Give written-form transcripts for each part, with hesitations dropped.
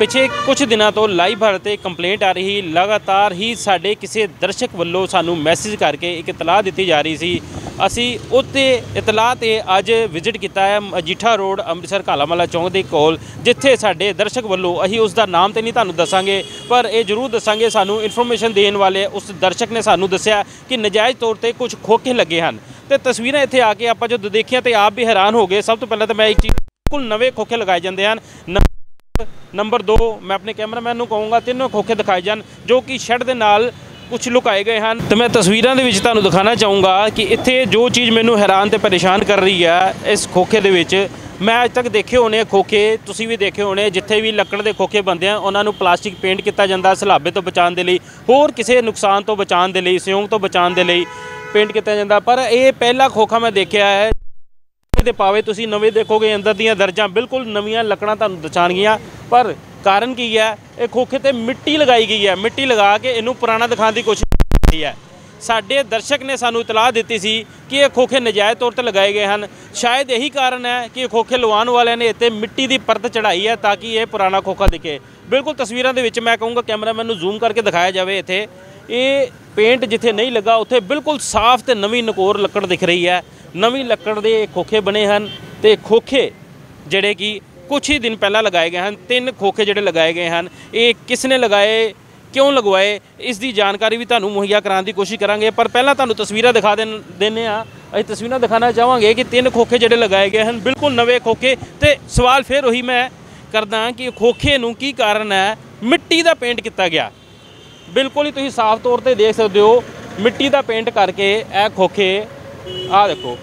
ਪਿਛੇ ਕੁਝ ਦਿਨਾਂ ਤੋਂ ਲਾਈਵ ਭਾਰਤ ਤੇ ਕੰਪਲੇਂਟ ਆ ਰਹੀ, ਲਗਾਤਾਰ ਹੀ ਸਾਡੇ ਕਿਸੇ ਦਰਸ਼ਕ ਵੱਲੋਂ ਸਾਨੂੰ ਮੈਸੇਜ ਕਰਕੇ ਇੱਕ ਇਤਲਾਹ ਦਿੱਤੀ ਜਾ ਰਹੀ ਸੀ। ਅਸੀਂ ਉੱਤੇ ਇਤਲਾਹ ਤੇ ਅੱਜ ਵਿਜ਼ਿਟ ਕੀਤਾ ਹੈ ਮਜੀਠਾ ਰੋਡ ਅੰਮ੍ਰਿਤਸਰ ਕਾਲਾਮਾਲਾ ਚੌਂਕ ਦੇ ਕੋਲ, ਜਿੱਥੇ ਸਾਡੇ ਦਰਸ਼ਕ ਵੱਲੋਂ ਅਸੀਂ ਉਸ ਦਾ ਨਾਮ ਤੇ ਨਹੀਂ ਤੁਹਾਨੂੰ ਦੱਸਾਂਗੇ, ਪਰ ਇਹ ਜ਼ਰੂਰ ਦੱਸਾਂਗੇ ਸਾਨੂੰ ਇਨਫੋਰਮੇਸ਼ਨ ਦੇਣ ਵਾਲੇ ਉਸ ਦਰਸ਼ਕ ਨੇ ਸਾਨੂੰ ਦੱਸਿਆ ਕਿ ਨਜਾਇਜ਼ ਤੌਰ ਤੇ ਕੁਝ ਖੋਖੇ ਲੱਗੇ ਹਨ। ਤੇ ਤਸਵੀਰਾਂ ਇੱਥੇ ਆ ਕੇ ਆਪਾਂ ਜਦੋਂ ਦੇਖੀਆਂ ਤੇ ਆਪ ਵੀ ਹੈਰਾਨ ਹੋ ਗਏ। ਸਭ ਤੋਂ ਪਹਿਲਾਂ ਤਾਂ ਮੈਂ ਇੱਕ ਚੀਜ਼, ਬਿਲਕੁਲ ਨਵੇਂ ਖੋਖੇ ਲਗਾਏ ਜਾਂਦੇ ਹਨ। नंबर 2 मैं अपने कैमरामैन ਨੂੰ ਕਹੂੰਗਾ ਤਿੰਨੋਂ ਖੋਖੇ ਦਿਖਾਏ ਜਾਣ ਜੋ ਕਿ ਸ਼ੈੱਡ ਦੇ ਨਾਲ ਕੁਝ ਲੁਕਾਏ ਗਏ ਹਨ। ਤੇ ਮੈਂ ਤਸਵੀਰਾਂ ਦੇ ਵਿੱਚ ਤੁਹਾਨੂੰ ਦਿਖਾਣਾ ਚਾਹੂੰਗਾ ਕਿ ਇੱਥੇ ਜੋ ਚੀਜ਼ ਮੈਨੂੰ ਹੈਰਾਨ ਤੇ ਪਰੇਸ਼ਾਨ ਕਰ ਰਹੀ ਹੈ ਇਸ ਖੋਖੇ ਦੇ ਵਿੱਚ, ਮੈਂ ਅੱਜ ਤੱਕ ਦੇਖੇ ਹੋਣੇ ਖੋਖੇ, ਤੁਸੀਂ ਵੀ ਦੇਖੇ ਹੋਣੇ, ਜਿੱਥੇ ਵੀ ਲੱਕੜ ਦੇ ਖੋਖੇ ਬਣਦੇ ਆ ਉਹਨਾਂ ਨੂੰ ਪਲਾਸਟਿਕ ਪੇਂਟ ਕੀਤਾ ਜਾਂਦਾ ਸਲਾਬੇ ਤੋਂ ਬਚਾਉਣ ਦੇ ਲਈ, ਹੋਰ ਕਿਸੇ ਨੁਕਸਾਨ ਤੋਂ ਬਚਾਉਣ ਦੇ ਲਈ, ਸਿਉਂਕ ਤੋਂ ਬਚਾਉਣ ਦੇ ਲਈ ਪੇਂਟ ਕੀਤਾ ਜਾਂਦਾ। ਪਰ ਇਹ ਪਹਿਲਾ ਖੋਖਾ ਮੈਂ ਦੇਖਿਆ ਹੈ ਦੇ ਪਾਵੇ ਤੁਸੀਂ ਨਵੇਂ ਦੇਖੋਗੇ ਅੰਦਰ ਦੀਆਂ ਦਰਜਾਂ ਬਿਲਕੁਲ ਨਵੀਆਂ ਲੱਕੜਾਂ ਤੁਹਾਨੂੰ ਦਿਖਾਣਗੀਆਂ। ਪਰ ਕਾਰਨ ਕੀ ਹੈ, ਇਹ ਖੋਖੇ ਤੇ ਮਿੱਟੀ ਲਗਾਈ ਗਈ ਹੈ, ਮਿੱਟੀ ਲਗਾ ਕੇ ਇਹਨੂੰ ਪੁਰਾਣਾ ਦਿਖਾਉਣ ਦੀ ਕੋਸ਼ਿਸ਼ ਕੀਤੀ ਹੈ। ਸਾਡੇ ਦਰਸ਼ਕ ਨੇ ਸਾਨੂੰ ਇਤਲਾਹ ਦਿੱਤੀ ਸੀ ਕਿ ਇਹ ਖੋਖੇ ਨਜਾਇਜ਼ ਤੌਰ ਤੇ ਲਗਾਏ ਗਏ ਹਨ। ਸ਼ਾਇਦ ਇਹੀ ਕਾਰਨ ਹੈ ਕਿ ਖੋਖੇ ਲਵਾਉਣ ਵਾਲਿਆਂ ਨੇ ਇੱਥੇ ਮਿੱਟੀ ਦੀ ਪਰਤ ਚੜਾਈ ਹੈ ਤਾਂ ਕਿ ਇਹ ਪੁਰਾਣਾ ਖੋਖਾ ਦਿਖੇ। ਬਿਲਕੁਲ ਤਸਵੀਰਾਂ ਦੇ ਵਿੱਚ ਮੈਂ ਕਹੂੰਗਾ ਕੈਮਰਾਮੈਨ ਨੂੰ ਜ਼ੂਮ ਕਰਕੇ ਦਿਖਾਇਆ ਜਾਵੇ। ਇੱਥੇ ਇਹ ਪੇਂਟ ਜਿੱਥੇ ਨਹੀਂ ਲੱਗਾ ਉੱਥੇ ਬਿਲਕੁਲ ਸਾਫ਼ ਤੇ ਨਵੀਂ ਨਕੋਰ ਲੱਕੜ ਦਿਖ ਰਹੀ ਹੈ। ਨਵੀਂ ਲੱਕੜ ਦੇ ਖੋਖੇ ਬਣੇ ਹਨ ਤੇ ਖੋਖੇ ਜਿਹੜੇ ਕਿ ਕੁਛ ਹੀ ਦਿਨ ਪਹਿਲਾਂ ਲਗਾਏ ਗਏ ਹਨ। 3 ਖੋਖੇ ਜਿਹੜੇ ਲਗਾਏ ਗਏ ਹਨ, ਇਹ ਕਿਸ ਨੇ ਲਗਾਏ, ਕਿਉਂ ਲਗਵਾਏ, ਇਸ ਦੀ ਜਾਣਕਾਰੀ ਵੀ ਤੁਹਾਨੂੰ ਮੁਹੱਈਆ ਕਰਾਉਣ ਦੀ ਕੋਸ਼ਿਸ਼ ਕਰਾਂਗੇ। ਪਰ ਪਹਿਲਾਂ ਤੁਹਾਨੂੰ ਤਸਵੀਰਾਂ ਦਿਖਾ ਦਿੰਦੇ ਹਾਂ। ਅਸੀਂ ਤਸਵੀਰਾਂ ਦਿਖਾਉਣਾ ਚਾਹਾਂਗੇ ਕਿ 3 ਖੋਖੇ ਜਿਹੜੇ ਲਗਾਏ ਗਏ ਹਨ ਬਿਲਕੁਲ ਨਵੇਂ ਖੋਖੇ। ਤੇ ਸਵਾਲ ਫਿਰ ਉਹੀ ਮੈਂ ਕਰਦਾ ਕਿ ਖੋਖੇ ਨੂੰ ਕੀ ਕਾਰਨ ਹੈ ਮਿੱਟੀ ਦਾ ਪੇਂਟ ਕੀਤਾ ਗਿਆ। ਬਿਲਕੁਲ ਹੀ ਤੁਸੀਂ ਸਾਫ਼ ਤੌਰ ਤੇ ਦੇਖ ਸਕਦੇ ਹੋ ਮਿੱਟੀ ਦਾ ਪੇਂਟ ਕਰਕੇ ਇਹ ਖੋਖੇ, ਆਹ ਦੇਖੋ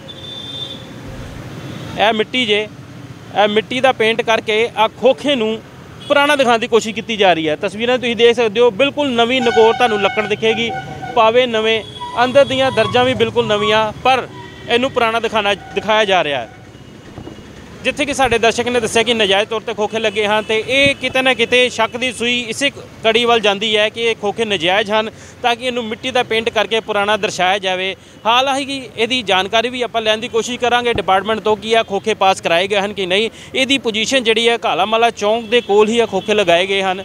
ਇਹ ਮਿੱਟੀ ਜੇ, ਇਹ ਮਿੱਟੀ ਦਾ ਪੇਂਟ ਕਰਕੇ ਆ ਖੋਖੇ ਨੂੰ ਪੁਰਾਣਾ ਦਿਖਾਉਣ ਦੀ ਕੋਸ਼ਿਸ਼ ਕੀਤੀ ਜਾ ਰਹੀ ਹੈ। ਤਸਵੀਰਾਂ ਤੁਸੀਂ ਦੇਖ ਸਕਦੇ ਹੋ ਬਿਲਕੁਲ ਨਵੀਂ ਨਕੋਰ ਤੁਹਾਨੂੰ ਲੱਕੜ ਦਿਖੇਗੀ, ਪਾਵੇ ਨਵੇਂ, ਅੰਦਰ ਦੀਆਂ ਦਰਜਾਂ ਵੀ ਬਿਲਕੁਲ ਨਵੀਆਂ, ਪਰ ਇਹਨੂੰ ਪੁਰਾਣਾ ਦਿਖਾਇਆ ਜਾ ਰਿਹਾ ਹੈ। ਜਿੱਥੇ ਕਿ ਸਾਡੇ ਦਰਸ਼ਕ ਨੇ ਦੱਸਿਆ ਕਿ ਨਜਾਇਜ਼ ਤੌਰ ਤੇ ਖੋਖੇ ਲੱਗੇ ਹਨ ਤੇ ਇਹ ਕਿਤੇ ਨਾ ਕਿਤੇ ਸ਼ੱਕ ਦੀ ਸੂਈ ਇਸੇ ਕੜੀ ਵੱਲ ਜਾਂਦੀ ਹੈ ਕਿ ਇਹ ਖੋਖੇ ਨਜਾਇਜ਼ ਹਨ ਤਾਂ ਕਿ ਇਹਨੂੰ ਮਿੱਟੀ ਦਾ ਪੇਂਟ ਕਰਕੇ ਪੁਰਾਣਾ ਦਰਸਾਇਆ ਜਾਵੇ। ਹਾਲਾਂਕਿ ਇਹਦੀ ਜਾਣਕਾਰੀ ਵੀ ਆਪਾਂ ਲੈਣ ਦੀ ਕੋਸ਼ਿਸ਼ ਕਰਾਂਗੇ ਡਿਪਾਰਟਮੈਂਟ ਤੋਂ ਕਿ ਇਹ ਖੋਖੇ ਪਾਸ ਕਰਾਏ ਗਏ ਹਨ ਕਿ ਨਹੀਂ। ਇਹਦੀ ਪੋਜੀਸ਼ਨ ਜਿਹੜੀ ਹੈ ਕਾਲਾਮਾਲਾ ਚੌਂਕ ਦੇ ਕੋਲ ਹੀ ਇਹ ਖੋਖੇ ਲਗਾਏ ਗਏ ਹਨ,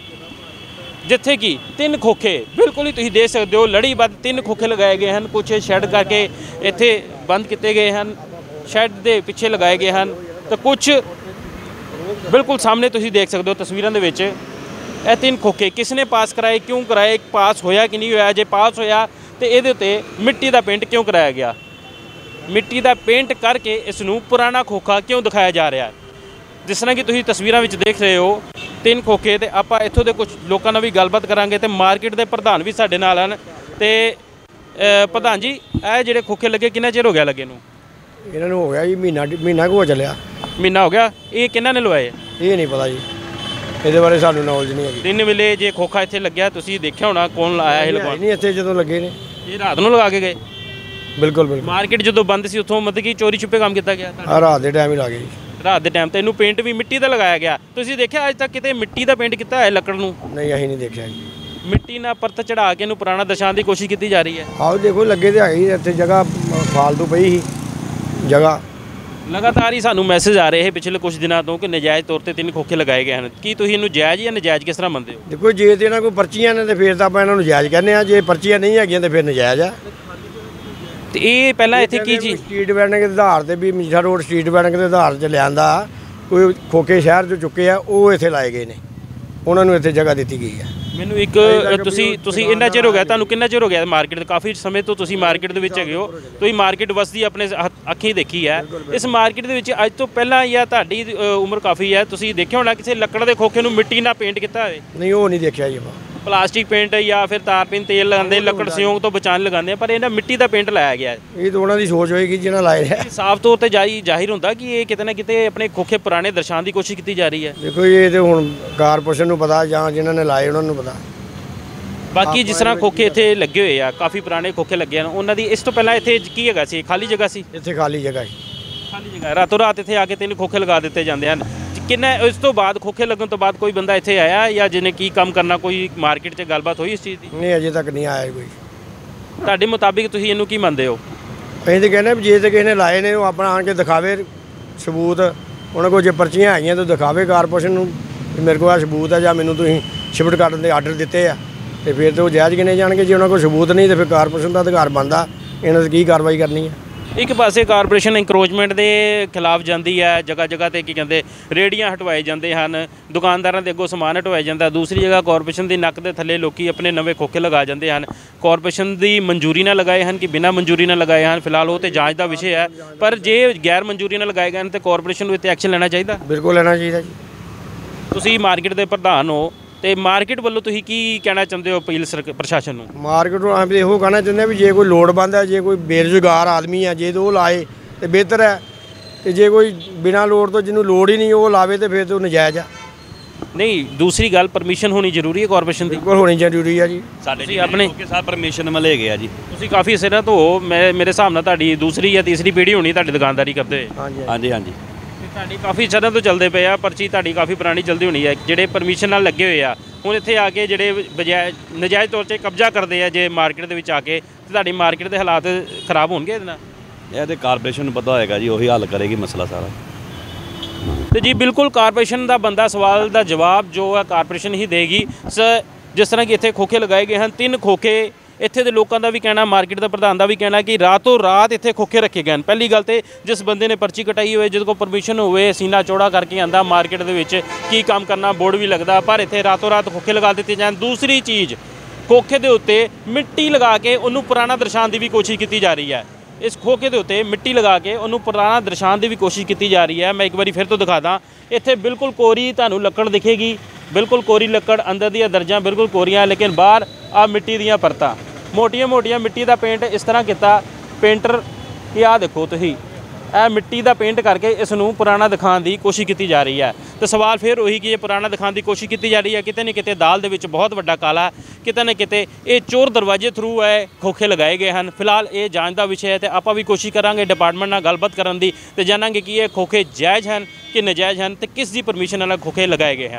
ਜਿੱਥੇ ਕਿ 3 ਖੋਖੇ ਬਿਲਕੁਲ ਹੀ ਤੁਸੀਂ ਦੇਖ ਸਕਦੇ ਹੋ ਲੜੀਬੱਧ 3 ਖੋਖੇ ਲਗਾਏ ਗਏ ਹਨ। ਕੁਛ ਸ਼ੈੱਡ ਕਰਕੇ ਇੱਥੇ ਬੰਦ ਕੀਤੇ ਗਏ ਹਨ, ਸ਼ੈੱਡ ਦੇ ਪਿੱਛੇ ਲਗਾਏ ਗਏ ਹਨ तो कुछ बिल्कुल सामने तुसीं देख सकते हो तस्वीरों के विच ये 3 खोखे किसने पास कराए, क्यों कराए, पास होया कि नहीं होया, जे पास होया तो ये उत्ते मिट्टी का पेंट क्यों कराया गया, मिट्टी का पेंट करके इसनूं पुराना खोखा क्यों दिखाया जा रहा है। जिस तरह कि तुसीं तस्वीरों में देख रहे हो 3 खोखे। तो आपां इत्थों के कुछ लोगों नाल भी गलबात करांगे तो मार्केट के प्रधान भी साडे नाल हन। ते प्रधान जी ये जिहड़े खोखे लगे कितना चिर हो गया लगे नूं? इन्होंने हो गया जी महीना को चलिया। महीना हो गया। ये किन्ना ने लवाए? ये नहीं पता जी, ਇਹਦੇ ਬਾਰੇ ਸਾਨੂੰ ਨੌਲੇਜ ਨਹੀਂ ਹੈਗੀ। दिन ਵੇਲੇ ਜੇ ਖੋਖਾ ਇੱਥੇ ਲੱਗਿਆ ਤੁਸੀਂ ਦੇਖਿਆ ਹੋਣਾ ਕੌਣ ਆਇਆ ਇਹ ਲਗਵਾਉਣ? ਨਹੀਂ ਇੱਥੇ ਜਦੋਂ ਲੱਗੇ ਨੇ ਇਹ ਰਾਤ ਨੂੰ ਲਗਾ ਕੇ ਗਏ? ਬਿਲਕੁਲ ਬਿਲਕੁਲ। ਮਾਰਕੀਟ ਜਦੋਂ ਬੰਦ ਸੀ ਉੱਥੋਂ ਮਤਲਬ ਕਿ ਚੋਰੀ ਛੁਪੇ ਕੰਮ ਕੀਤਾ ਗਿਆ? ਰਾਤ ਦੇ ਟਾਈਮ ਹੀ ਲੱਗੇ ਜੀ। ਰਾਤ ਦੇ ਟਾਈਮ ਤੇ ਇਹਨੂੰ ਪੇਂਟ ਵੀ ਮਿੱਟੀ ਦਾ ਲਗਾਇਆ ਗਿਆ। ਤੁਸੀਂ ਦੇਖਿਆ ਅੱਜ ਤੱਕ ਕਿਤੇ ਮਿੱਟੀ ਦਾ ਪੇਂਟ ਕੀਤਾ ਹੈ ਲੱਕੜ ਨੂੰ? ਨਹੀਂ ਅਸੀਂ ਨਹੀਂ ਦੇਖਿਆ ਜੀ। ਮਿੱਟੀ ਨਾਲ ਪਰਤ ਚੜਾ ਕੇ ਇਹਨੂੰ ਪੁਰਾਣਾ ਦਰਸਾਉਣ ਦੀ ਕੋਸ਼ਿਸ਼ ਕੀਤੀ ਜਾ ਰਹੀ ਹੈ। ਆਓ ਦੇਖੋ ਲੱਗੇ ਤੇ ਹੈਗੀ ਇੱਥੇ ਜਗ੍ਹਾ ਫਾਲਤੂ ਪਈ ਸੀ ਜਗ੍ਹਾ। लगातार ही सानू मैसेज आ रहे हैं पिछले कुछ दिनों तो कि नजायज़ तौर पर 3 खोखे लगाए गए हैं। की तुसीं इहनूं जायज़ या नजायज़ किस तरह मनते हो? देखो जे तो इन्होंने कोई पर्चियां ने तो फिर तो आप इन्होंने जायज़ कहने आ, जे पर्चियां नहीं है तो फिर नजायज़ आ। तो ये पहला इत्थे की चीज़ स्ट्रीट वेंडिंग के आधार पर भी मजीठा रोड स्ट्रीट वेंडिंग के आधार से लिया कोई खोखे शहर जो चुके हैं वो इत्थे लाए गए हैं, उन्होंने इत्थे जगह दी गई है। ਮੈਨੂੰ ਇੱਕ ਤੁਸੀਂ ਇੰਨਾ ਚਿਰ ਹੋ ਗਿਆ, ਤੁਹਾਨੂੰ ਕਿੰਨਾ ਚਿਰ ਹੋ ਗਿਆ ਮਾਰਕੀਟ ਕਾਫੀ ਸਮੇਂ ਤੋਂ ਤੁਸੀਂ ਮਾਰਕੀਟ ਦੇ ਵਿੱਚ ਹੈਗੇ ਹੋ, ਤੁਸੀਂ ਮਾਰਕੀਟ ਵਸਦੀ ਆਪਣੇ ਅੱਖੀਂ ਦੇਖੀ ਹੈ। ਇਸ ਮਾਰਕੀਟ ਦੇ ਵਿੱਚ ਅੱਜ ਤੋਂ ਪਹਿਲਾਂ ਜਾਂ ਤੁਹਾਡੀ ਉਮਰ ਕਾਫੀ ਹੈ, ਤੁਸੀਂ ਦੇਖਿਆ ਹੋਣਾ ਕਿਸੇ ਲੱਕੜ ਦੇ ਖੋਖੇ ਨੂੰ ਮਿੱਟੀ ਨਾਲ ਪੇਂਟ ਕੀਤਾ ਹੋਵੇ? ਨਹੀਂ ਉਹ ਨਹੀਂ ਦੇਖਿਆ ਜੀ। ਪਲਾਸਟਿਕ ਪੇਂਟ ਜਾਂ ਫਿਰ ਤਾਰਪੀਨ ਤੇਲ ਲਗਾਉਂਦੇ, ਲੱਕੜ ਸਿਉਂਕ ਤੋਂ ਬਚਾਉਣ ਲਗਾਉਂਦੇ, ਪਰ ਇਹਨਾਂ ਮਿੱਟੀ ਦਾ ਪੇਂਟ ਲਾਇਆ ਗਿਆ। ਇਹ ਤਾਂ ਉਹਨਾਂ ਦੀ ਸੋਚ ਹੋਏਗੀ ਜਿਹਨਾਂ ਲਾਇਆ। ਸਾਫ਼ ਤੌਰ ਤੇ ਜ਼ਾਹਿਰ ਹੁੰਦਾ ਕਿ ਇਹ ਕਿਤੇ ਨਾ ਕਿਤੇ ਆਪਣੇ ਖੋਖੇ ਪੁਰਾਣੇ ਦਰਸਾਉਣ ਦੀ ਕੋਸ਼ਿਸ਼ ਕੀਤੀ ਜਾ ਰਹੀ ਹੈ। ਦੇਖੋ ਇਹ ਤੇ ਹੁਣ ਕਾਰਪੋਰੇਸ਼ਨ ਨੂੰ ਪਤਾ ਜਾਂ ਜਿਨ੍ਹਾਂ ਨੇ ਲਾਏ ਉਹਨਾਂ ਨੂੰ ਪਤਾ। ਬਾਕੀ ਜਿਸ ਤਰ੍ਹਾਂ ਖੋਖੇ ਇੱਥੇ ਲੱਗੇ ਹੋਏ ਆ, ਕਾਫੀ ਪੁਰਾਣੇ ਖੋਖੇ ਲੱਗੇ ਹਨ, ਉਹਨਾਂ ਦੀ ਇਸ ਤੋਂ ਪਹਿਲਾਂ ਇੱਥੇ ਕੀ ਹੈਗਾ ਸੀ? ਖਾਲੀ ਜਗ੍ਹਾ ਸੀ? ਇੱਥੇ ਖਾਲੀ ਜਗ੍ਹਾ ਸੀ। ਖਾਲੀ ਜਗ੍ਹਾ ਰਾਤੋਂ ਰਾਤ ਇੱਥੇ ਆ ਕੇ 3 ਖੋਖੇ ਲਗਾ ਦਿੱਤੇ ਜਾਂਦੇ ਹਨ। ਕਿੰਨਾ ਇਸ ਤੋਂ ਬਾਅਦ ਖੋਖੇ ਲੱਗਣ ਤੋਂ ਬਾਅਦ ਕੋਈ ਬੰਦਾ ਇੱਥੇ ਆਇਆ ਜਾਂ ਜਿਹਨੇ ਕੀ ਕੰਮ ਕਰਨਾ, ਕੋਈ ਮਾਰਕੀਟ 'ਚ ਗੱਲਬਾਤ ਹੋਈ ਇਸ ਚੀਜ਼ ਦੀ? ਨਹੀਂ ਅਜੇ ਤੱਕ ਨਹੀਂ ਆਇਆ ਕੋਈ। ਤੁਹਾਡੇ ਮੁਤਾਬਿਕ ਤੁਸੀਂ ਇਹਨੂੰ ਕੀ ਮੰਨਦੇ ਹੋ? ਅਸੀਂ ਤਾਂ ਕਹਿੰਦੇ ਵੀ ਜੇ ਤਾਂ ਕਿਸੇ ਨੇ ਲਾਏ ਨੇ ਉਹ ਆਪਣਾ ਆਣ ਕੇ ਦਿਖਾਵੇ ਸਬੂਤ, ਉਹਨਾਂ ਕੋਲ ਜੇ ਪਰਚੀਆਂ ਹੈਗੀਆਂ ਤਾਂ ਦਿਖਾਵੇ ਕਾਰਪੋਰੇਸ਼ਨ ਨੂੰ, ਕਿ ਮੇਰੇ ਕੋਲ ਆ ਸਬੂਤ ਹੈ ਜਾਂ ਮੈਨੂੰ ਤੁਸੀਂ ਸ਼ਿਫਟ ਕਰਨ ਦੇ ਆਰਡਰ ਦਿੱਤੇ ਆ, ਤੇ ਫਿਰ ਤਾਂ ਉਹ ਜਾਇਜ਼ ਗਿਣੇ ਜਾਣਗੇ। ਜੇ ਉਹਨਾਂ ਕੋਲ ਸਬੂਤ ਨਹੀਂ ਤਾਂ ਫਿਰ ਕਾਰਪੋਰੇਸ਼ਨ ਦਾ ਅਧਿਕਾਰ ਬਣਦਾ ਇਹਨਾਂ 'ਤੇ ਕੀ ਕਾਰਵਾਈ ਕਰਨੀ ਹੈ। ਇੱਕ ਪਾਸੇ ਕਾਰਪੋਰੇਸ਼ਨ ਇੰਕਰੋਚਮੈਂਟ ਦੇ ਖਿਲਾਫ ਜਾਂਦੀ ਹੈ, ਜਗ੍ਹਾ ਜਗ੍ਹਾ ਤੇ ਕੀ ਕਹਿੰਦੇ ਰੇਹੜੀਆਂ ਹਟਵਾਏ ਜਾਂਦੇ ਹਨ, ਦੁਕਾਨਦਾਰਾਂ ਦੇ ਅੱਗੋਂ ਸਮਾਨ ਹਟਵਾਇਆ ਜਾਂਦਾ। ਦੂਸਰੀ ਜਗ੍ਹਾ ਕਾਰਪੋਰੇਸ਼ਨ ਦੀ ਨੱਕ ਦੇ ਥੱਲੇ ਲੋਕੀ ਆਪਣੇ ਨਵੇਂ ਖੋਖੇ ਲਗਾ ਜਾਂਦੇ ਹਨ। ਕਾਰਪੋਰੇਸ਼ਨ ਦੀ ਮਨਜ਼ੂਰੀ ਨਾਲ ਲਗਾਏ ਹਨ ਕਿ ਬਿਨਾਂ ਮਨਜ਼ੂਰੀ ਨਾਲ ਲਗਾਏ ਹਨ, ਫਿਲਹਾਲ ਉਹ ਤੇ ਜਾਂਚ ਦਾ ਵਿਸ਼ੇ ਹੈ। ਪਰ ਜੇ ਗੈਰ ਮਨਜ਼ੂਰੀ ਨਾਲ ਲਗਾਏ ਗਏ ਹਨ ਤੇ ਕਾਰਪੋਰੇਸ਼ਨ ਨੂੰ ਇੱਥੇ ਐਕਸ਼ਨ ਲੈਣਾ ਚਾਹੀਦਾ। ਬਿਲਕੁਲ ਲੈਣਾ ਚਾਹੀਦਾ ਜੀ। ਤੁਸੀਂ ਮਾਰਕੀਟ ਦੇ ਪ੍ਰਧਾਨ ਹੋ ਤੇ ਮਾਰਕੀਟ ਵੱਲੋਂ ਤੁਸੀਂ ਕੀ ਕਹਿਣਾ ਚਾਹੁੰਦੇ ਹੋ ਅਪੀਲ ਪ੍ਰਸ਼ਾਸਨ ਨੂੰ? ਮਾਰਕੀਟ ਨੂੰ ਆਪ ਇਹੋ ਕਹਿਣਾ ਚਾਹੁੰਦੇ ਵੀ ਜੇ ਕੋਈ ਲੋੜਵੰਦ ਹੈ, ਜੇ ਕੋਈ ਬੇਰੁਜ਼ਗਾਰ ਆਦਮੀ ਹੈ, ਜੇ ਤਾਂ ਉਹ ਲਾਏ ਤੇ ਬਿਹਤਰ ਹੈ, ਤੇ ਜੇ ਕੋਈ ਬਿਨਾਂ ਲੋੜ ਤੋਂ ਜਿਹਨੂੰ ਲੋੜ ਹੀ ਨਹੀਂ ਉਹ ਲਾਵੇ ਤੇ ਫਿਰ ਤਾਂ ਉਹ ਨਜਾਇਜ਼ ਆ। ਨਹੀਂ, ਦੂਸਰੀ ਗੱਲ ਪਰਮਿਸ਼ਨ ਹੋਣੀ ਜ਼ਰੂਰੀ ਹੈ ਕਾਰਪੋਰੇਸ਼ਨ ਦੀ। ਬਿਲਕੁਲ ਹੋਣੀ ਜ਼ਰੂਰੀ ਹੈ ਜੀ। ਸਾਡੇ ਜੀ ਆਪਣੇ ਸਭ ਪਰਮਿਸ਼ਨ ਮਿਲੇ ਗਏ ਆ ਜੀ। ਤੁਸੀਂ ਕਾਫੀ ਸਿਰਾਂ ਤੋਂ ਮੇਰੇ ਹਿਸਾਬ ਨਾਲ ਤੁਹਾਡੀ ਦੂਸਰੀ ਜਾਂ ਤੀਸਰੀ ਪੀੜ੍ਹੀ ਹੋਣੀ ਤੁਹਾਡੀ ਦੁਕਾਨਦਾਰੀ ਕਰਦੇ ਹੋਏ। ਹਾਂਜੀ ਹਾਂਜੀ। ਤੁਹਾਡੀ ਕਾਫੀ ਸਿਰਾਂ ਤੋਂ ਚੱਲਦੇ ਪਏ ਆ, ਪਰਚੀ ਤੁਹਾਡੀ ਕਾਫੀ ਪੁਰਾਣੀ ਚੱਲਦੀ ਹੋਣੀ ਹੈ। ਜਿਹੜੇ ਪਰਮਿਸ਼ਨ ਨਾਲ ਲੱਗੇ ਹੋਏ ਆ ਹੁਣ ਇੱਥੇ ਆ ਕੇ ਜਿਹੜੇ ਨਜਾਇਜ਼ ਤੌਰ 'ਤੇ ਕਬਜ਼ਾ ਕਰਦੇ ਆ ਜੇ ਮਾਰਕੀਟ ਦੇ ਵਿੱਚ ਆ ਕੇ, ਤੇ ਤੁਹਾਡੀ ਮਾਰਕੀਟ ਦੇ ਹਾਲਾਤ ਖਰਾਬ ਹੋਣਗੇ ਇਹਦੇ ਨਾਲ? ਇਹ ਤੇ ਕਾਰਪੋਰੇਸ਼ਨ ਨੂੰ ਪਤਾ ਹੋਏਗਾ ਜੀ, ਉਹੀ ਹੱਲ ਕਰੇਗੀ ਮਸਲਾ ਸਾਰਾ। ਤੇ ਜੀ ਬਿਲਕੁਲ ਕਾਰਪੋਰੇਸ਼ਨ ਦਾ ਬੰਦਾ ਸਵਾਲ ਦਾ ਜਵਾਬ ਜੋ ਹੈ ਕਾਰਪੋਰੇਸ਼ਨ ਹੀ ਦੇਗੀ। ਜਿਸ ਤਰ੍ਹਾਂ ਕਿ ਇੱਥੇ ਖੋਖੇ ਲਗਾਏ ਗਏ ਹਨ, 3 ਖੋਖੇ। ਇੱਥੇ ਦੇ ਲੋਕਾਂ ਦਾ ਵੀ ਕਹਿਣਾ, ਮਾਰਕੀਟ ਦਾ ਪ੍ਰਧਾਨ ਦਾ ਵੀ ਕਹਿਣਾ ਕਿ ਰਾਤੋਂ ਰਾਤ ਇੱਥੇ ਖੋਖੇ ਰੱਖੇ ਗਏ ਹਨ। ਪਹਿਲੀ ਗੱਲ ਤੇ ਜਿਸ ਬੰਦੇ ਨੇ ਪਰਚੀ ਕਟਾਈ ਹੋਵੇ, ਜਿਹਦੇ ਕੋਲ ਪਰਮਿਸ਼ਨ ਹੋਵੇ, ਸੀਨਾ ਚੌੜਾ ਕਰਕੇ ਆਂਦਾ ਮਾਰਕੀਟ ਦੇ ਵਿੱਚ ਕੀ ਕੰਮ ਕਰਨਾ, ਬੋਰਡ ਵੀ ਲੱਗਦਾ, ਪਰ ਇੱਥੇ ਰਾਤੋਂ ਰਾਤ ਖੋਖੇ ਲਗਾ ਦਿੱਤੇ ਜਾਣ। ਦੂਸਰੀ ਚੀਜ਼, ਖੋਖੇ ਦੇ ਉੱਤੇ ਮਿੱਟੀ ਲਗਾ ਕੇ ਉਹਨੂੰ ਪੁਰਾਣਾ ਦਰਸਾਉਣ ਦੀ ਵੀ ਕੋਸ਼ਿਸ਼ ਕੀਤੀ ਜਾ ਰਹੀ ਹੈ। ਇਸ ਖੋਖੇ ਦੇ ਉੱਤੇ ਮਿੱਟੀ ਲਗਾ ਕੇ ਉਹਨੂੰ ਪੁਰਾਣਾ ਦਰਸਾਉਣ ਦੀ ਵੀ ਕੋਸ਼ਿਸ਼ ਕੀਤੀ ਜਾ ਰਹੀ ਹੈ। ਮੈਂ ਇੱਕ ਵਾਰੀ ਫਿਰ ਤੋਂ ਦਿਖਾ ਦਾਂ, ਇੱਥੇ ਬਿਲਕੁਲ ਕੋਰੀ ਤੁਹਾਨੂੰ ਲੱਕੜ ਦਿਖੇਗੀ, ਬਿਲਕੁਲ ਕੋਰੀ ਲੱਕੜ, ਅੰਦਰ ਦੀਆਂ ਦਰਜਾਂ ਬਿਲਕੁਲ ਕੋਰੀਆਂ, ਲੇਕਿਨ ਬਾਹਰ ਆ ਮਿੱਟੀ ਦੀਆਂ ਪਰਤਾਂ, ਮੋਟੀਆਂ ਮਿੱਟੀ ਦਾ ਪੇਂਟ ਇਸ ਤਰ੍ਹਾਂ ਕੀਤਾ ਪੇਂਟਰ ਕਿ ਆਹ ਦੇਖੋ ਤੁਸੀਂ, ਇਹ ਮਿੱਟੀ ਦਾ ਪੇਂਟ ਕਰਕੇ ਇਸ ਨੂੰ ਪੁਰਾਣਾ ਦਿਖਾਉਣ ਦੀ ਕੋਸ਼ਿਸ਼ ਕੀਤੀ ਜਾ ਰਹੀ ਹੈ। ਤੇ ਸਵਾਲ ਫਿਰ ਉਹੀ ਕਿ ਇਹ ਪੁਰਾਣਾ ਦਿਖਾਉਣ ਦੀ ਕੋਸ਼ਿਸ਼ ਕੀਤੀ ਜਾ ਰਹੀ ਹੈ, ਕਿਤੇ ਨਾ ਕਿਤੇ ਦਾਲ ਦੇ ਵਿੱਚ ਬਹੁਤ ਵੱਡਾ ਕਾਲਾ, ਕਿਤੇ ਨਾ ਕਿਤੇ ਇਹ ਚੋਰ ਦਰਵਾਜ਼ੇ ਥਰੂ ਹੈ ਖੋਖੇ ਲਗਾਏ ਗਏ ਹਨ। ਫਿਲਹਾਲ ਇਹ ਜਾਂਚ ਦਾ ਵਿਸ਼ਾ ਹੈ ਤੇ ਆਪਾਂ ਵੀ ਕੋਸ਼ਿਸ਼ ਕਰਾਂਗੇ ਡਿਪਾਰਟਮੈਂਟ ਨਾਲ ਗੱਲਬਾਤ ਕਰਨ ਦੀ ਤੇ ਜਾਣਾਂਗੇ ਕਿ ਇਹ ਖੋਖੇ ਜਾਇਜ਼ ਹਨ ਕਿ ਨਜਾਇਜ਼ ਹਨ ਤੇ ਕਿਸ ਦੀ ਪਰਮਿਸ਼ਨ ਨਾਲ ਖੋਖੇ ਲਗਾਏ ਗਏ ਹਨ।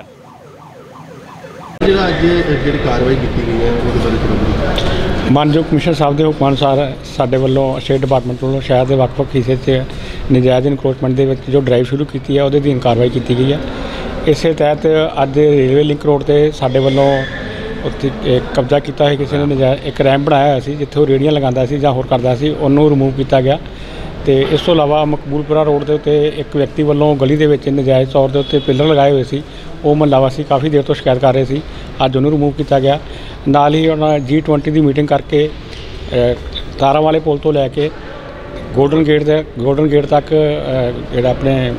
ਜਿਹੜਾ ਜਿਹੜੀ ਕਾਰਵਾਈ ਕੀਤੀ ਗਈ ਹੈ ਉਹਦੇ ਬਾਰੇ ਥੋੜ੍ਹਾ ਮਾਨਯੋਗ ਕਮਿਸ਼ਨਰ ਸਾਹਿਬ ਦੇ ਹੁਕਮ ਅਨੁਸਾਰ ਸਾਡੇ ਵੱਲੋਂ ਸਟੇਟ ਡਿਪਾਰਟਮੈਂਟ ਵੱਲੋਂ ਸ਼ਹਿਰ ਦੇ ਵੱਖ-ਵੱਖ ਹਿੱਸੇ 'ਚ ਨਜਾਇਜ਼ ਇਨਕਰੋਚਮੈਂਟ ਦੇ ਵਿੱਚ ਜੋ ਡਰਾਈਵ ਸ਼ੁਰੂ ਕੀਤੀ ਹੈ ਉਹਦੇ ਅਧੀਨ ਕਾਰਵਾਈ ਕੀਤੀ ਗਈ ਹੈ। ਇਸੇ ਤਹਿਤ ਅੱਜ ਰੇਲਵੇ ਲਿੰਕ ਰੋਡ ਤੇ ਸਾਡੇ ਵੱਲੋਂ ਉੱਥੇ ਕਬਜ਼ਾ ਕੀਤਾ ਹੋਇਆ ਕਿਸੇ ਨੇ ਨਜਾਇਜ਼ ਇੱਕ ਰੈਂਪ ਬਣਾਇਆ ਹੋਇਆ ਸੀ, ਜਿੱਥੇ ਉਹ ਰੇਹੜੀਆਂ ਲਗਾਉਂਦਾ ਸੀ ਜਾਂ ਹੋਰ ਕਰਦਾ ਸੀ, ਉਹਨੂੰ ਰਿਮੂਵ ਕੀਤਾ ਗਿਆ। ਤੇ ਇਸ ਤੋਂ ਇਲਾਵਾ ਮਕਬੂਲਪੁਰਾ ਰੋਡ ਦੇ ਉੱਤੇ ਇੱਕ ਵਿਅਕਤੀ ਵੱਲੋਂ ਗਲੀ ਦੇ ਵਿੱਚ ਨਜਾਇਜ਼ ਤੌਰ ਦੇ ਉੱਤੇ ਪਿੱਲਰ ਲਗਾਏ ਹੋਏ ਸੀ, ਉਹ ਮੁਹੱਲਾ ਵਾਸੀ ਕਾਫੀ ਦੇਰ ਤੋਂ ਸ਼ਿਕਾਇਤ ਕਰ ਰਹੇ ਸੀ, ਅੱਜ ਉਹਨੂੰ ਰਿਮੂਵ ਕੀਤਾ ਗਿਆ। ਨਾਲ ਹੀ ਉਹਨਾਂ G20 ਦੀ ਮੀਟਿੰਗ ਕਰਕੇ ਤਾਰਾਂ ਵਾਲੇ ਪੁਲ ਤੋਂ ਲੈ ਕੇ ਗੋਲਡਨ ਗੇਟ ਤੱਕ ਜਿਹੜਾ ਆਪਣੇ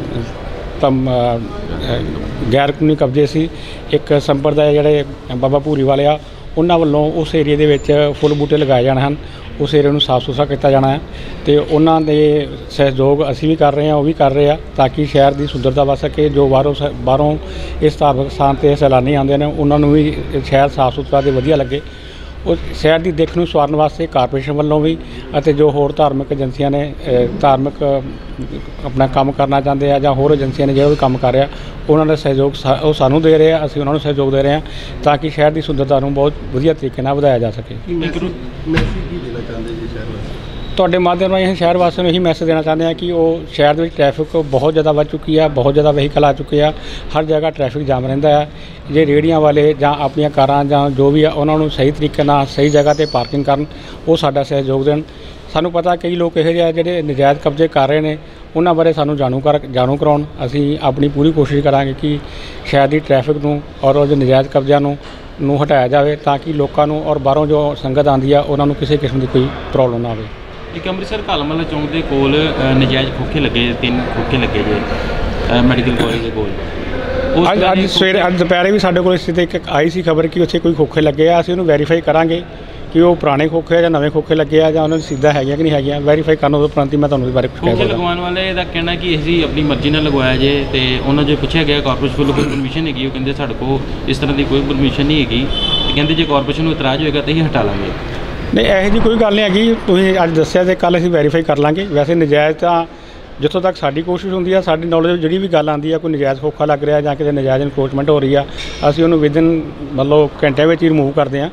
ਗੈਰ ਕਾਨੂੰਨੀ ਕਬਜ਼ੇ ਸੀ, ਇੱਕ ਸੰਪਰਦਾਇ ਜਿਹੜੇ ਬਾਬਾ ਭੂਰੀ ਵਾਲੇ ਆ ਉਹਨਾਂ ਵੱਲੋਂ ਉਸ ਏਰੀਏ ਦੇ ਵਿੱਚ ਫੁੱਲ ਬੂਟੇ ਲਗਾਏ ਜਾਣੇ ਹਨ, ਉਸ ਏਰੀਏ ਨੂੰ ਸਾਫ਼ ਸੁਥਰਾ ਕੀਤਾ ਜਾਣਾ ਹੈ। ਤੇ ਉਹਨਾਂ ਦੇ ਸਹਿਯੋਗ ਅਸੀਂ ਵੀ ਕਰ ਰਹੇ ਹਾਂ, ਉਹ ਵੀ ਕਰ ਰਹੇ ਆ, ਤਾਂ ਕਿ ਸ਼ਹਿਰ ਦੀ ਸੁੰਦਰਤਾ ਵੱਧ ਸਕੇ। ਜੋ ਬਾਹਰੋਂ ਇਸ ਧਾਰਮਿਕ ਸਥਾਨ 'ਤੇ ਸੈਲਾਨੀ ਆਉਂਦੇ ਨੇ ਉਹਨਾਂ ਨੂੰ ਵੀ ਸ਼ਹਿਰ ਸਾਫ਼ ਸੁਥਰਾ ਅਤੇ ਵਧੀਆ ਲੱਗੇ। ਉਹ ਸ਼ਹਿਰ ਦੀ ਦਿੱਖ ਨੂੰ ਸਵਾਰਨ ਵਾਸਤੇ ਕਾਰਪੋਰੇਸ਼ਨ ਵੱਲੋਂ ਵੀ ਅਤੇ ਜੋ ਹੋਰ ਧਾਰਮਿਕ ਏਜੰਸੀਆਂ ਨੇ ਧਾਰਮਿਕ ਆਪਣਾ ਕੰਮ ਕਰਨਾ ਚਾਹੁੰਦੇ ਆ ਜਾਂ ਹੋਰ ਏਜੰਸੀਆਂ ਨੇ ਜਿਹੜਾ ਵੀ ਕੰਮ ਕਰ ਰਿਹਾ, ਉਹਨਾਂ ਦਾ ਸਹਿਯੋਗ ਉਹ ਸਾਨੂੰ ਦੇ ਰਹੇ ਆ, ਅਸੀਂ ਉਹਨਾਂ ਨੂੰ ਸਹਿਯੋਗ ਦੇ ਰਹੇ ਹਾਂ, ਤਾਂ ਕਿ ਸ਼ਹਿਰ ਦੀ ਸੁੰਦਰਤਾ ਨੂੰ ਬਹੁਤ ਵਧੀਆ ਤਰੀਕੇ ਨਾਲ ਵਧਾਇਆ ਜਾ ਸਕੇ। ਮੈਸੇਜ ਕੀ ਦੇਣਾ ਚਾਹੁੰਦੇ ਜੀ ਸ਼ਹਿਰ ਵਾਸੀਆਂ ਨੂੰ? ਤੁਹਾਡੇ ਮਾਧਿਅਮ ਰਾਹੀਂ ਅਸੀਂ ਸ਼ਹਿਰ ਵਾਸੀਆਂ ਨੂੰ ਇਹੀ ਮੈਸੇਜ ਦੇਣਾ ਚਾਹੁੰਦੇ ਹਾਂ ਕਿ ਉਹ ਸ਼ਹਿਰ ਦੇ ਵਿੱਚ ਟ੍ਰੈਫਿਕ ਬਹੁਤ ਜ਼ਿਆਦਾ ਵੱਧ ਚੁੱਕੀ ਆ, ਬਹੁਤ ਜ਼ਿਆਦਾ ਵਹੀਕਲ ਆ ਚੁੱਕੇ ਆ, ਹਰ ਜਗ੍ਹਾ ਟ੍ਰੈਫਿਕ ਜਾਮ ਰਹਿੰਦਾ ਹੈ। ਜੇ ਰੇਹੜੀਆਂ ਵਾਲੇ ਜਾਂ ਆਪਣੀਆਂ ਕਾਰਾਂ ਜਾਂ ਜੋ ਵੀ ਆ ਉਹਨਾਂ ਨੂੰ ਸਹੀ ਤਰੀਕੇ ਨਾਲ ਸਹੀ ਜਗ੍ਹਾ 'ਤੇ ਪਾਰਕਿੰਗ ਕਰਨ, ਉਹ ਸਾਡਾ ਸਹਿਯੋਗ ਦੇਣ। ਸਾਨੂੰ ਪਤਾ ਕਈ ਲੋਕ ਇਹੋ ਜਿਹੇ ਆ ਜਿਹੜੇ ਨਜਾਇਜ਼ ਕਬਜ਼ੇ ਕਰ ਰਹੇ ਨੇ, ਉਹਨਾਂ ਬਾਰੇ ਸਾਨੂੰ ਜਾਣੂ ਕਰਾਉਣ। ਅਸੀਂ ਆਪਣੀ ਪੂਰੀ ਕੋਸ਼ਿਸ਼ ਕਰਾਂਗੇ ਕਿ ਸ਼ਹਿਰ ਦੀ ਟ੍ਰੈਫਿਕ ਨੂੰ ਔਰ ਉਹ ਜੋ ਨਜਾਇਜ਼ ਕਬਜ਼ਿਆਂ ਨੂੰ ਹਟਾਇਆ ਜਾਵੇ, ਤਾਂ ਕਿ ਲੋਕਾਂ ਨੂੰ ਔਰ ਬਾਹਰੋਂ ਜੋ ਸੰਗਤ ਆਉਂਦੀ ਆ ਉਹਨਾਂ ਨੂੰ ਕਿਸੇ ਕਿਸਮ ਦੀ ਕੋਈ ਪ੍ਰੋਬਲਮ ਨਾ ਆਵੇ। ਇੱਕ ਅੰਮ੍ਰਿਤਸਰ ਕਾਲਮਵਾਲਾ ਚੌਂਕ ਦੇ ਕੋਲ ਨਜਾਇਜ਼ ਖੋਖੇ ਲੱਗੇ, 3 ਖੋਖੇ ਲੱਗੇ ਜੇ ਮੈਡੀਕਲ ਕਾਲਜ ਦੇ ਕੋਲ। ਅੱਜ ਸਵੇਰੇ ਅੱਜ ਦੁਪਹਿਰੇ ਵੀ ਸਾਡੇ ਕੋਲ ਇਸ ਤੇ ਇੱਕ ਆਈ ਸੀ ਖਬਰ ਕਿ ਉੱਥੇ ਕੋਈ ਖੋਖੇ ਲੱਗੇ ਆ। ਅਸੀਂ ਉਹਨੂੰ ਵੈਰੀਫਾਈ ਕਰਾਂਗੇ ਕਿ ਉਹ ਪੁਰਾਣੇ ਖੋਖੇ ਆ ਜਾਂ ਨਵੇਂ ਖੋਖੇ ਲੱਗੇ ਆ ਜਾਂ ਉਹਨਾਂ ਦੀ ਸਿੱਧਾ ਹੈਗੀਆਂ ਕਿ ਨਹੀਂ ਹੈਗੀਆਂ, ਵੈਰੀਫਾਈ ਕਰਨ ਤੋਂ ਉਪਰੰਤ ਮੈਂ ਤੁਹਾਨੂੰ ਇਸ ਬਾਰੇ ਕੁਝ ਕਹਿ ਸਕਦਾ। ਲਗਵਾਉਣ ਵਾਲੇ ਦਾ ਕਹਿਣਾ ਕਿ ਅਸੀਂ ਆਪਣੀ ਮਰਜ਼ੀ ਨਾਲ ਲਗਵਾਇਆ ਜੇ, ਤੇ ਉਹਨਾਂ ਜੋ ਪੁੱਛਿਆ ਗਿਆ ਕਾਰਪੋਰੇਸ਼ਨ ਵੱਲੋਂ ਕੋਈ ਪਰਮਿਸ਼ਨ ਹੈਗੀ, ਉਹ ਕਹਿੰਦੇ ਸਾਡੇ ਕੋਲ ਇਸ ਤਰ੍ਹਾਂ ਦੀ ਕੋਈ ਪਰਮਿਸ਼ਨ ਨਹੀਂ ਹੈਗੀ, ਤੇ ਕਹਿੰਦੇ ਜੇ ਕਾਰਪੋਰੇਸ਼ਨ ਨੂੰ ਇਤਰਾਜ਼ ਹੋਏਗਾ ਤਾਂ ਅਸੀਂ ਹਟਾ ਲਾਂਗੇ। ਨਹੀਂ, ਇਹੋ ਜਿਹੀ ਕੋਈ ਗੱਲ ਨਹੀਂ ਹੈਗੀ, ਤੁਸੀਂ ਅੱਜ ਦੱਸਿਆ ਤੇ ਕੱਲ੍ਹ ਅਸੀਂ ਵੈਰੀਫਾਈ ਕਰ ਲਾਂਗੇ। ਵੈਸੇ ਨਜਾਇਜ਼ ਤਾਂ ਜਿੱਥੋਂ ਤੱਕ ਸਾਡੀ ਕੋਸ਼ਿਸ਼ ਹੁੰਦੀ ਆ, ਸਾਡੀ ਨੌਲੇਜ ਵਿੱਚ ਜਿਹੜੀ ਵੀ ਗੱਲ ਆਉਂਦੀ ਆ, ਕੋਈ ਨਜਾਇਜ਼ ਖੋਖਾ ਲੱਗ ਰਿਹਾ ਜਾਂ ਕਿਤੇ ਨਜਾਇਜ਼ ਇਨਕਰੋਚਮੈਂਟ ਹੋ ਰਹੀ ਆ, ਅਸੀਂ ਉਹਨੂੰ ਵਿਦਨ ਮਤਲਬ ਘੰਟੇ ਵਿੱਚ ਹੀ ਰਿਮੂਵ ਕਰਦੇ ਹਾਂ।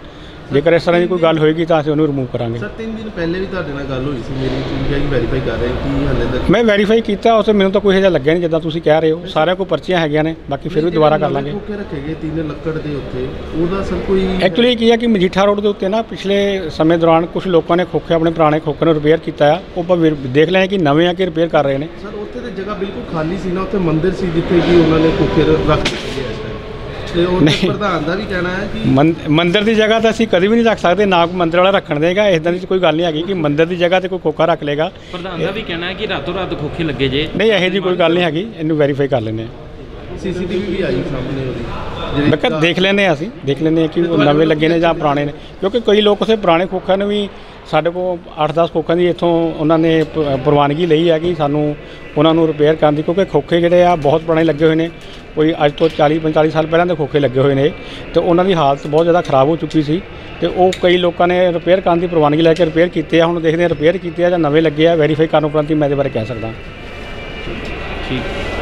ਜੇਕਰ ਇਸ ਤਰ੍ਹਾਂ ਦੀ ਕੋਈ ਗੱਲ ਹੋਏਗੀ ਤਾਂ ਅਸੀਂ ਉਹਨੂੰ ਰਿਮੂਵ ਕਰਾਂਗੇ। ਸਰ 3 ਦਿਨ ਪਹਿਲੇ ਵੀ ਤੁਹਾਡੇ ਨਾਲ ਗੱਲ ਹੋਈ ਸੀ ਮੇਰੀ, ਤੁਸੀਂ ਕਿਹਾ ਕਿ ਵੈਰੀਫਾਈ ਕਰ ਰਹੇ ਕੀ ਹਾਲੇ ਤੱਕ? ਮੈਂ ਵੈਰੀਫਾਈ ਕੀਤਾ ਉਸ ਮੈਨੂੰ ਤਾਂ ਕੋਈ ਇਹੋ ਜਿਹਾ ਲੱਗਿਆ ਨਹੀਂ ਜਿੱਦਾਂ ਤੁਸੀਂ ਕਹਿ ਰਹੇ ਹੋ। ਸਾਰਿਆਂ ਕੋਲ ਪਰਚੀਆਂ ਹੈਗੀਆਂ ਨੇ, ਬਾਕੀ ਫਿਰ ਵੀ ਦੁਬਾਰਾ ਕਰ ਲਾਂਗੇ। ਖੋਖੇ ਰੱਖੇ ਗਏ 3 ਲੱਕੜ ਦੇ ਉੱਤੇ, ਉਹਦਾ ਸਰ ਕੋਈ ਐਕਚੁਅਲੀ ਕੀ ਹੈ ਕਿ ਮਜੀਠਾ ਰੋਡ ਦੇ ਉੱਤੇ ਨਾ ਪਿਛਲੇ ਸਮੇਂ ਦੌਰਾਨ ਕੁਝ ਲੋਕਾਂ ਨੇ ਖੋਖੇ ਆਪਣੇ ਪੁਰਾਣੇ ਖੋਖੇ ਨੂੰ ਰਿਪੇਅਰ ਕੀਤਾ ਆ। ਉਹ ਆਪਾਂ ਦੇਖ ਲਿਆ ਕਿ ਨਵੇਂ ਆ ਕਿ ਰਿਪੇਅਰ ਕਰ ਰਹੇ ਨੇ। ਸਰ ਉੱਥੇ ਤੇ ਜਗ੍ਹਾ ਬਿਲਕੁਲ ਖਾਲੀ ਸੀ ਨਾ, ਉੱਥੇ ਮੰਦਿਰ ਸੀ ਜਿੱਥੇ ਕਿ ਉਹਨਾਂ ਨੇ ਖੋਖੇ ਰੱਖ ਦਿੱਤੇ ਗਏ ਇਸ ਟਾਈਮ, ਤੇ ਉਹ ਪ੍ਰਧਾਨ ਦਾ ਵੀ ਕਹਿਣਾ ਹੈ ਕਿ ਮੰਦਿਰ ਦੀ ਜਗ੍ਹਾ ਤਾਂ ਅਸੀਂ ਕਦੇ ਵੀ ਨਹੀਂ ਰੱਖ ਸਕਦੇ, ਨਾ ਕੋਈ ਮੰਦਿਰ ਵਾਲਾ ਰੱਖਣ ਦੇਗਾ। ਇਦਾਂ ਦੀ ਕੋਈ ਗੱਲ ਨਹੀਂ ਹੈਗੀ ਕਿ ਮੰਦਿਰ ਦੀ ਜਗ੍ਹਾ ਤੇ ਕੋਈ ਖੋਖਾ ਰੱਖ ਲੇਗਾ। ਪ੍ਰਧਾਨ ਦਾ ਵੀ ਕਹਿਣਾ ਹੈ ਕਿ ਰਾਤੋਂ ਰਾਤ ਖੋਖੇ ਲੱਗੇ ਜੇ। ਨਹੀਂ ਇਹੋ ਜਿਹੀ ਕੋਈ ਗੱਲ ਨਹੀਂ ਹੈਗੀ, ਇਹਨੂੰ ਵੈਰੀਫਾਈ ਕਰ ਲੈਂਦੇ ਹਾਂ। ਸੀਸੀਟੀਵੀ ਵੀ ਆਈ ਸਾਹਮਣੇ ਉਹਦੀ, ਮੈਂ ਕਿਹਾ ਦੇਖ ਲੈਂਦੇ ਹਾਂ, ਅਸੀਂ ਦੇਖ ਲੈਂਦੇ ਹਾਂ ਕਿ ਉਹ ਨਵੇਂ ਲੱਗੇ ਨੇ ਜਾਂ ਪੁਰਾਣੇ ਨੇ, ਕਿਉਂਕਿ ਕਈ ਲੋਕ ਉਸੇ ਪੁਰਾਣੇ ਖੋਖਿਆਂ ਨੂੰ ਵੀ ਸਾਡੇ ਕੋਲ 8-10 ਖੋਖਿਆਂ ਦੀ ਇੱਥੋਂ ਉਹਨਾਂ ਨੇ ਪ੍ਰਵਾਨਗੀ ਲਈ ਹੈ ਕਿ ਸਾਨੂੰ ਉਹਨਾਂ ਨੂੰ ਰਿਪੇਅਰ ਕਰਨ ਦੀ, ਕਿਉਂਕਿ ਖੋਖੇ ਜਿਹੜੇ ਆ ਬਹੁਤ ਪੁਰਾਣੇ ਲੱਗੇ ਹੋਏ ਨੇ। ਕੋਈ ਅੱਜ ਤੋਂ 40-45 ਸਾਲ ਪਹਿਲਾਂ ਦੇ ਖੋਖੇ ਲੱਗੇ ਹੋਏ ਨੇ ਤੇ ਉਹਨਾਂ ਦੀ ਹਾਲਤ ਬਹੁਤ ਜ਼ਿਆਦਾ ਖਰਾਬ ਹੋ ਚੁੱਕੀ ਸੀ ਤੇ ਉਹ ਕਈ ਲੋਕਾਂ ਨੇ ਰਿਪੇਅਰ ਕਰਨ ਦੀ ਪ੍ਰਵਾਨਗੀ ਲੈ ਕੇ ਰਿਪੇਅਰ ਕੀਤੇ ਆ। ਹੁਣ ਦੇਖਦੇ ਹਾਂ ਰਿਪੇਅਰ ਕੀਤੇ ਆ ਜਾਂ ਨਵੇਂ ਲੱਗੇ ਆ, ਵੈਰੀਫਾਈ ਕਰਨ ਉਪਰੰਤ ਹੀ ਮੈਂ ਇਹਦੇ ਬਾਰੇ ਕਹਿ ਸਕਦਾ। ਠੀਕ।